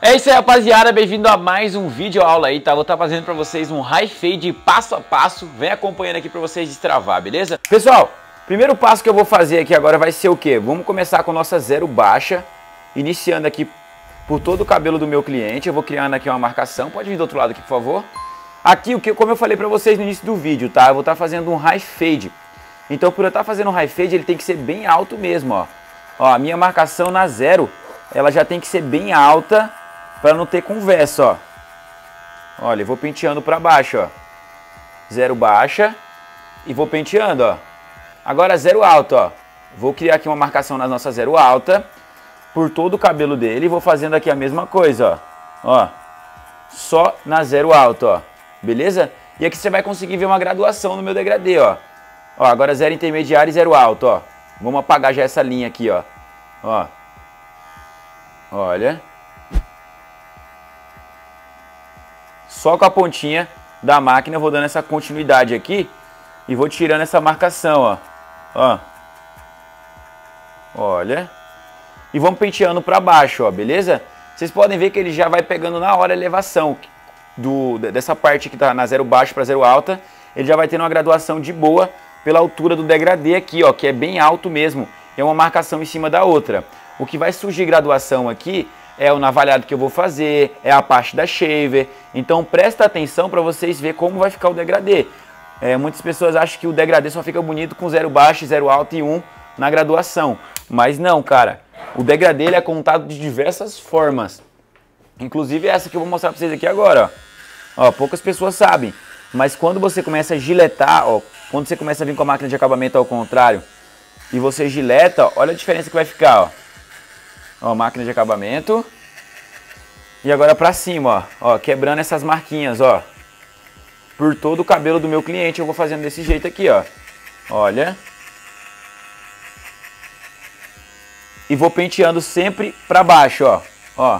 É isso aí, rapaziada, bem-vindo a mais um vídeo aula aí, tá? Vou estar fazendo pra vocês um high fade passo a passo, vem acompanhando aqui pra vocês destravar, beleza? Pessoal, primeiro passo que eu vou fazer aqui agora vai ser o quê? Vamos começar com nossa zero baixa, iniciando aqui por todo o cabelo do meu cliente. Eu vou criando aqui uma marcação, pode vir do outro lado aqui, por favor. Aqui, como eu falei pra vocês no início do vídeo, tá? Eu vou estar fazendo um high fade. Então, por eu estar fazendo um high fade, ele tem que ser bem alto mesmo, ó. Ó, a minha marcação na zero, ela já tem que ser bem alta, para não ter conversa, ó. Olha, eu vou penteando para baixo, ó. Zero baixa e vou penteando, ó. Agora zero alto, ó. Vou criar aqui uma marcação na nossa zero alta por todo o cabelo dele e vou fazendo aqui a mesma coisa, ó. Ó. Só na zero alto, ó. Beleza? E aqui você vai conseguir ver uma graduação no meu degradê, ó. Ó, agora zero intermediário e zero alto, ó. Vamos apagar já essa linha aqui, ó. Ó. Olha. Só com a pontinha da máquina eu vou dando essa continuidade aqui e vou tirando essa marcação, ó. Ó. Olha. E vamos penteando para baixo, ó, beleza? Vocês podem ver que ele já vai pegando na hora a elevação dessa parte que tá na zero baixo para zero alta. Ele já vai tendo uma graduação de boa pela altura do degradê aqui, ó, que é bem alto mesmo. É uma marcação em cima da outra. O que vai surgir graduação aqui é o navalhado que eu vou fazer, é a parte da shaver. Então presta atenção para vocês verem como vai ficar o degradê. Muitas pessoas acham que o degradê só fica bonito com zero baixo, zero alto e 1 na graduação. Mas não, cara. O degradê ele é contado de diversas formas. Inclusive essa que eu vou mostrar para vocês aqui agora, ó. Ó, poucas pessoas sabem. Mas quando você começa a giletar, ó, quando você começa a vir com a máquina de acabamento ao contrário e você gileta, ó, olha a diferença que vai ficar, ó. Ó, máquina de acabamento. E agora pra cima, ó. Ó, quebrando essas marquinhas, ó. Por todo o cabelo do meu cliente eu vou fazendo desse jeito aqui, ó. Olha. E vou penteando sempre pra baixo, ó. Ó.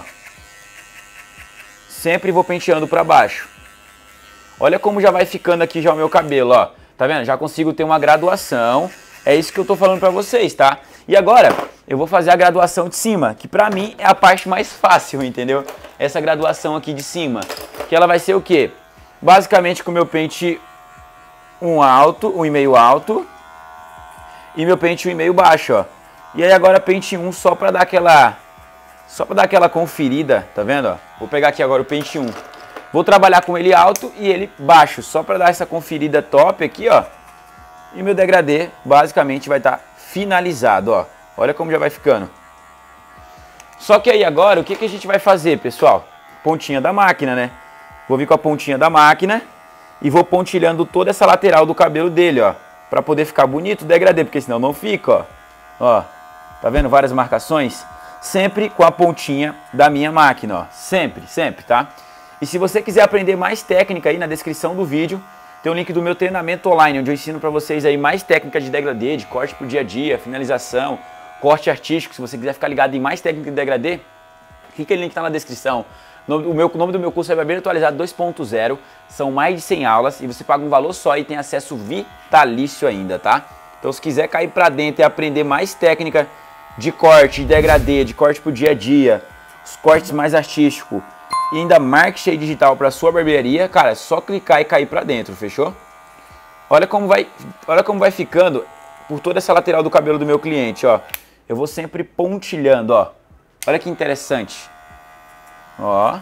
Sempre vou penteando pra baixo. Olha como já vai ficando aqui já o meu cabelo, ó. Tá vendo? Já consigo ter uma graduação. É isso que eu tô falando pra vocês, tá? E agora eu vou fazer a graduação de cima, que pra mim é a parte mais fácil, entendeu? Essa graduação aqui de cima, que ela vai ser o quê? Basicamente com o meu pente um alto, 1,5 alto e meu pente 1,5 baixo, ó. E aí agora pente 1 só pra dar aquela conferida, tá vendo, ó? Vou pegar aqui agora o pente 1. Vou trabalhar com ele alto e ele baixo, só pra dar essa conferida top aqui, ó. E meu degradê basicamente vai estar finalizado, ó. Olha como já vai ficando. Só que aí agora, o que a gente vai fazer, pessoal? Pontinha da máquina, né? Vou vir com a pontinha da máquina e vou pontilhando toda essa lateral do cabelo dele, ó. Pra poder ficar bonito o degradê, porque senão não fica, ó. Ó, tá vendo várias marcações? Sempre com a pontinha da minha máquina, ó. Sempre, sempre, tá? E se você quiser aprender mais técnica aí, na descrição do vídeo tem o link do meu treinamento online, onde eu ensino pra vocês aí mais técnicas de degradê, de corte pro dia a dia, finalização, corte artístico. Se você quiser ficar ligado em mais técnica de degradê, clica no link que tá na descrição. O nome do meu curso é Barbeiro Atualizado 2.0, são mais de 100 aulas e você paga um valor só e tem acesso vitalício ainda, tá? Então se quiser cair pra dentro e aprender mais técnica de corte, de degradê, de corte pro dia a dia, os cortes mais artísticos, e ainda marketing digital para sua barbearia, cara, é só clicar e cair para dentro, fechou? Olha como vai ficando por toda essa lateral do cabelo do meu cliente, ó. Eu vou sempre pontilhando, ó. Olha que interessante. Ó.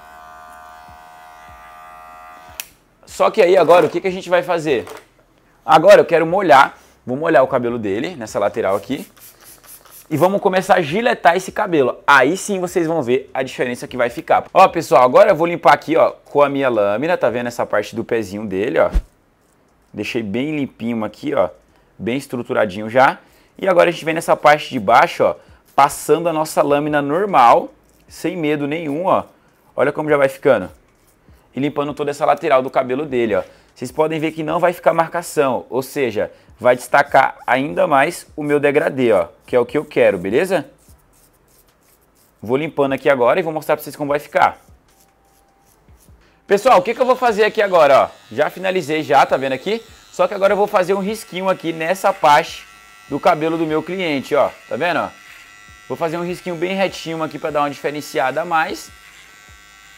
Só que aí agora, o que a gente vai fazer? Agora eu quero molhar, vou molhar o cabelo dele, nessa lateral aqui. E vamos começar a giletar esse cabelo. Aí sim vocês vão ver a diferença que vai ficar. Ó, pessoal, agora eu vou limpar aqui, ó, com a minha lâmina. Tá vendo essa parte do pezinho dele, ó? Deixei bem limpinho aqui, ó. Bem estruturadinho já. E agora a gente vem nessa parte de baixo, ó, passando a nossa lâmina normal, sem medo nenhum, ó. Olha como já vai ficando. E limpando toda essa lateral do cabelo dele, ó. Vocês podem ver que não vai ficar marcação, ou seja, vai destacar ainda mais o meu degradê, ó, que é o que eu quero, beleza? Vou limpando aqui agora e vou mostrar pra vocês como vai ficar. Pessoal, o que eu vou fazer aqui agora, ó? Já finalizei já, tá vendo aqui? Só que agora eu vou fazer um risquinho aqui nessa parte do cabelo do meu cliente, ó. Tá vendo, ó? Vou fazer um risquinho bem retinho aqui pra dar uma diferenciada a mais.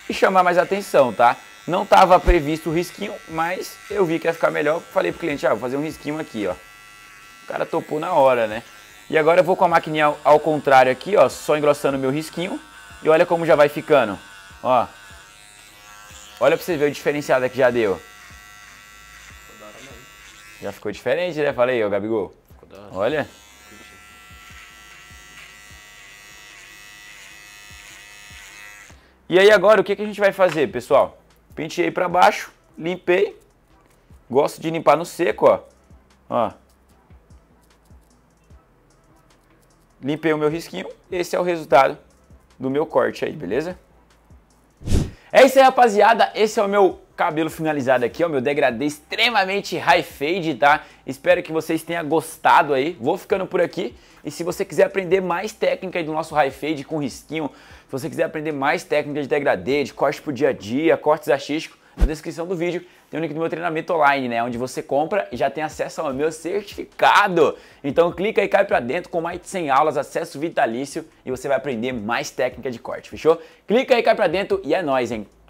e chamar mais atenção, tá? Não estava previsto o risquinho, mas eu vi que ia ficar melhor. Falei pro cliente, vou fazer um risquinho aqui, ó. O cara topou na hora, né? E agora eu vou com a maquininha ao contrário aqui, ó, só engrossando o meu risquinho. E olha como já vai ficando, ó. Olha pra você ver o diferenciado que já deu. Já ficou diferente, né? Falei, ó, Gabigol. Olha. E aí agora o que a gente vai fazer, pessoal? Penteei pra baixo, limpei. Gosto de limpar no seco, ó. Ó. Limpei o meu risquinho. Esse é o resultado do meu corte aí, beleza? É isso aí, rapaziada. Esse é o meu cabelo finalizado aqui, ó. Meu degradê extremamente high fade, tá? Espero que vocês tenham gostado aí. Vou ficando por aqui. E se você quiser aprender mais técnica aí do nosso high fade com risquinho, se você quiser aprender mais técnica de degradê, de corte pro dia a dia, cortes artísticos, na descrição do vídeo tem o link do meu treinamento online, né? Onde você compra e já tem acesso ao meu certificado. Então clica aí, cai pra dentro com mais de 100 aulas, acesso vitalício e você vai aprender mais técnica de corte, fechou? Clica aí, cai pra dentro e é nóis, hein?